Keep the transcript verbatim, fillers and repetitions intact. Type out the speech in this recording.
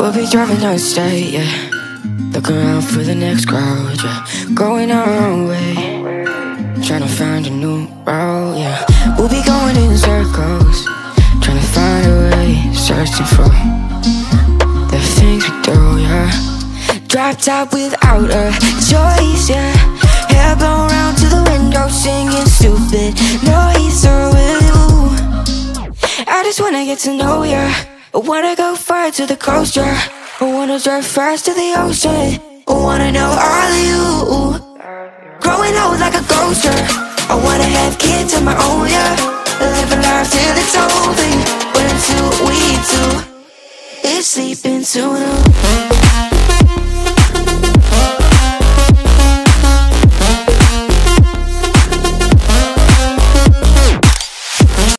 We'll be driving down the state, yeah, looking around for the next crowd, yeah, going our own way, trying to find a new route, yeah. We'll be going in circles, trying to find a way, searching for the things we do, yeah. Drop top without a choice, yeah. Hair blown round to the window, singing stupid noise. Or will you? I just wanna get to know ya. I wanna go far to the coast, yeah. I wanna drive fast to the ocean. I wanna know all of you. Growing old like a ghost, yeah. I wanna have kids of my own, yeah. Live a life till it's over. But until we do, it's sleeping soon.